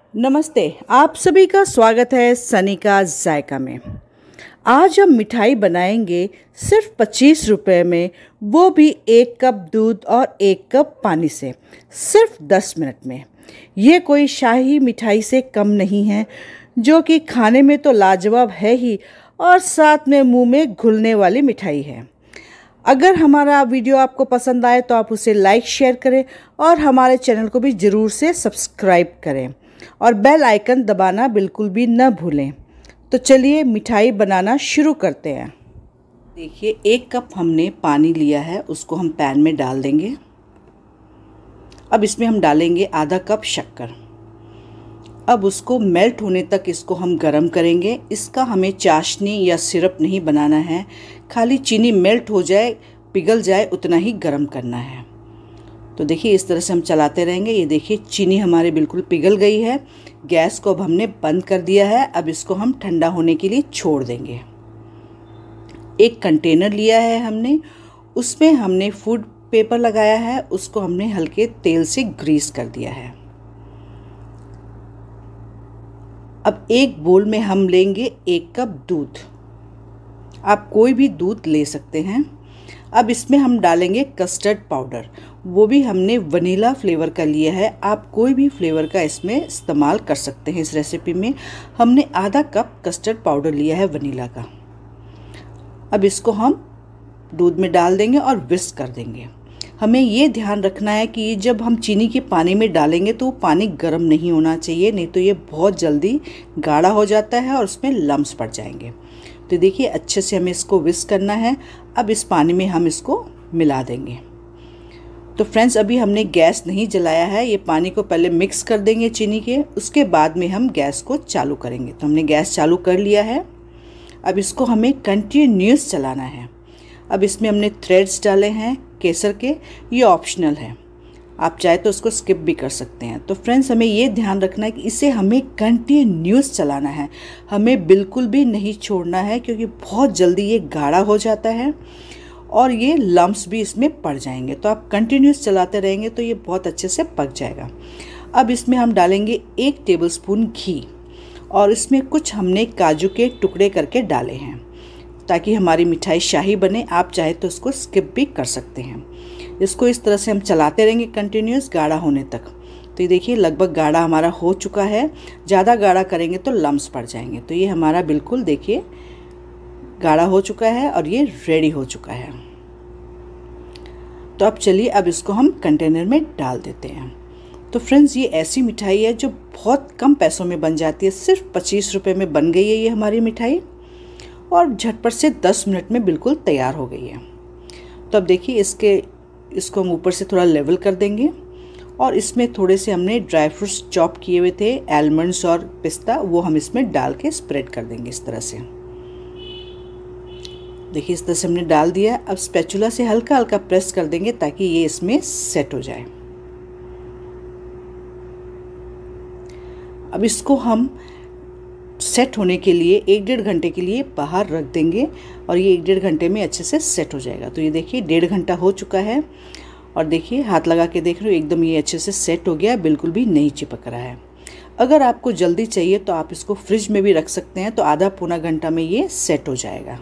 नमस्ते, आप सभी का स्वागत है सनी का जायका में। आज हम मिठाई बनाएंगे सिर्फ 25 रुपये में, वो भी 1 कप दूध और 1 कप पानी से, सिर्फ 10 मिनट में। ये कोई शाही मिठाई से कम नहीं है, जो कि खाने में तो लाजवाब है ही और साथ में मुंह में घुलने वाली मिठाई है। अगर हमारा वीडियो आपको पसंद आए तो आप उसे लाइक शेयर करें और हमारे चैनल को भी ज़रूर से सब्सक्राइब करें और बेल आइकन दबाना बिल्कुल भी न भूलें। तो चलिए मिठाई बनाना शुरू करते हैं। देखिए 1 कप हमने पानी लिया है, उसको हम पैन में डाल देंगे। अब इसमें हम डालेंगे आधा कप शक्कर। अब उसको मेल्ट होने तक इसको हम गरम करेंगे। इसका हमें चाशनी या सिरप नहीं बनाना है, खाली चीनी मेल्ट हो जाए, पिघल जाए, उतना ही गरम करना है। तो देखिए इस तरह से हम चलाते रहेंगे। ये देखिए चीनी हमारी बिल्कुल पिघल गई है। गैस को अब हमने बंद कर दिया है। अब इसको हम ठंडा होने के लिए छोड़ देंगे। एक कंटेनर लिया है हमने, उसमें हमने फूड पेपर लगाया है, उसको हमने हल्के तेल से ग्रीस कर दिया है। अब एक बोल में हम लेंगे 1 कप दूध। आप कोई भी दूध ले सकते हैं। अब इसमें हम डालेंगे कस्टर्ड पाउडर, वो भी हमने वनीला फ्लेवर का लिया है। आप कोई भी फ्लेवर का इसमें इस्तेमाल कर सकते हैं। इस रेसिपी में हमने आधा कप कस्टर्ड पाउडर लिया है वनीला का। अब इसको हम दूध में डाल देंगे और विस्क कर देंगे। हमें ये ध्यान रखना है कि जब हम चीनी के पानी में डालेंगे तो पानी गर्म नहीं होना चाहिए, नहीं तो ये बहुत जल्दी गाढ़ा हो जाता है और उसमें लम्स पड़ जाएंगे। तो देखिए अच्छे से हमें इसको विस्क करना है। अब इस पानी में हम इसको मिला देंगे। तो फ्रेंड्स अभी हमने गैस नहीं जलाया है, ये पानी को पहले मिक्स कर देंगे चीनी के, उसके बाद में हम गैस को चालू करेंगे। तो हमने गैस चालू कर लिया है। अब इसको हमें कंटिन्यूस चलाना है। अब इसमें हमने थ्रेड्स डाले हैं केसर के, ये ऑप्शनल है, आप चाहे तो उसको स्किप भी कर सकते हैं। तो फ्रेंड्स हमें ये ध्यान रखना है कि इसे हमें कंटिन्यूस चलाना है, हमें बिल्कुल भी नहीं छोड़ना है, क्योंकि बहुत जल्दी ये गाढ़ा हो जाता है और ये लम्स भी इसमें पड़ जाएंगे। तो आप कंटिन्यूस चलाते रहेंगे तो ये बहुत अच्छे से पक जाएगा। अब इसमें हम डालेंगे 1 टेबलस्पून घी और इसमें कुछ हमने काजू के टुकड़े करके डाले हैं, ताकि हमारी मिठाई शाही बने। आप चाहे तो उसको स्किप भी कर सकते हैं। इसको इस तरह से हम चलाते रहेंगे कंटिन्यूस गाढ़ा होने तक। तो ये देखिए लगभग गाढ़ा हमारा हो चुका है। ज़्यादा गाढ़ा करेंगे तो लम्स पड़ जाएंगे। तो ये हमारा बिल्कुल देखिए गाढ़ा हो चुका है और ये रेडी हो चुका है। तो अब चलिए अब इसको हम कंटेनर में डाल देते हैं। तो फ्रेंड्स ये ऐसी मिठाई है जो बहुत कम पैसों में बन जाती है। सिर्फ 25 रुपये में बन गई है ये हमारी मिठाई और झटपट से 10 मिनट में बिल्कुल तैयार हो गई है। तो अब देखिए इसको हम ऊपर से थोड़ा लेवल कर देंगे और इसमें थोड़े से हमने ड्राई फ्रूट्स चॉप किए हुए थे, आलमंड्स और पिस्ता, वो हम इसमें डाल के स्प्रेड कर देंगे इस तरह से। देखिए इस तरह से हमने डाल दिया। अब स्पैचुला से हल्का हल्का प्रेस कर देंगे ताकि ये इसमें सेट हो जाए। अब इसको हम सेट होने के लिए 1-1.5 घंटे के लिए बाहर रख देंगे और ये 1-1.5 घंटे में अच्छे से सेट हो जाएगा। तो ये देखिए 1.5 घंटा हो चुका है और देखिए हाथ लगा के देख रहे हो एकदम ये अच्छे से सेट हो गया है, बिल्कुल भी नहीं चिपक रहा है। अगर आपको जल्दी चाहिए तो आप इसको फ्रिज में भी रख सकते हैं, तो आधा पौना घंटा में ये सेट हो जाएगा।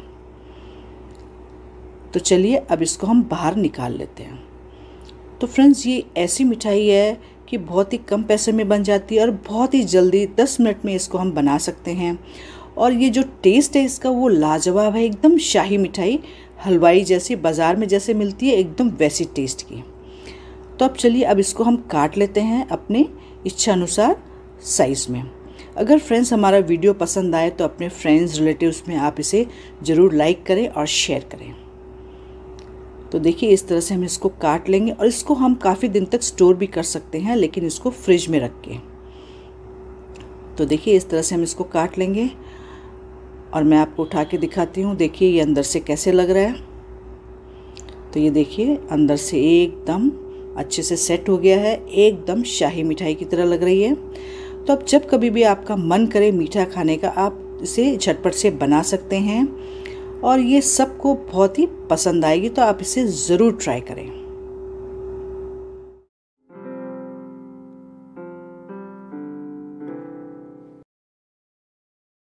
तो चलिए अब इसको हम बाहर निकाल लेते हैं। तो फ्रेंड्स ये ऐसी मिठाई है कि बहुत ही कम पैसे में बन जाती है और बहुत ही जल्दी 10 मिनट में इसको हम बना सकते हैं। और ये जो टेस्ट है इसका वो लाजवाब है, एकदम शाही मिठाई, हलवाई जैसी बाज़ार में जैसे मिलती है एकदम वैसी टेस्ट की। तो अब चलिए अब इसको हम काट लेते हैं अपने इच्छा अनुसार साइज़ में। अगर फ्रेंड्स हमारा वीडियो पसंद आए तो अपने फ्रेंड्स रिलेटिव्स में आप इसे ज़रूर लाइक करें और शेयर करें। तो देखिए इस तरह से हम इसको काट लेंगे और इसको हम काफ़ी दिन तक स्टोर भी कर सकते हैं, लेकिन इसको फ्रिज में रख के। तो देखिए इस तरह से हम इसको काट लेंगे और मैं आपको उठा के दिखाती हूँ। देखिए ये अंदर से कैसे लग रहा है। तो ये देखिए अंदर से एकदम अच्छे से सेट हो गया है, एकदम शाही मिठाई की तरह लग रही है। तो अब जब कभी भी आपका मन करे मीठा खाने का, आप इसे झटपट से बना सकते हैं और ये सबको बहुत ही पसंद आएगी। तो आप इसे ज़रूर ट्राई करें।